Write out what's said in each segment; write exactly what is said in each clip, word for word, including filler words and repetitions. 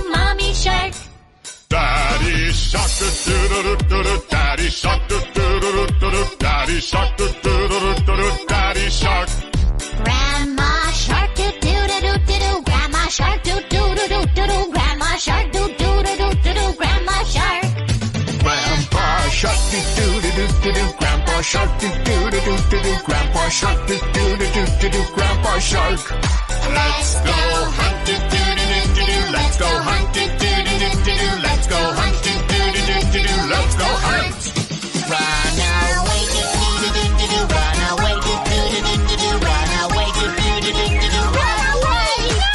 to Mommy Shark. Daddy Shark, do do do do do. Daddy Shark, do do do do do. Daddy Shark, do do do do do. Daddy Shark. Grandma Shark, do do do do do do. Grandma Shark, do do do do do do. Grandma Shark, do do do do do do. Grandma Shark. Grandpa Shark, do do do do do do. Grandpa Shark, do do do do do do. Grandpa Shark, do do do do do do. Grandpa Shark. Let's go hunt, do do do do do. Let's go hunt, do do do do do. Let's go hunt, do do do do do. Let's go hunt. Run away, do do do do do. Run away, do do do do do. Run away, do do do do do. Run away!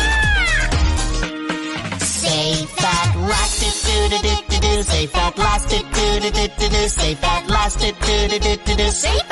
Safe at last, do do do do do. Safe at last, do do do do do. Safe at last, do do do do do. Safe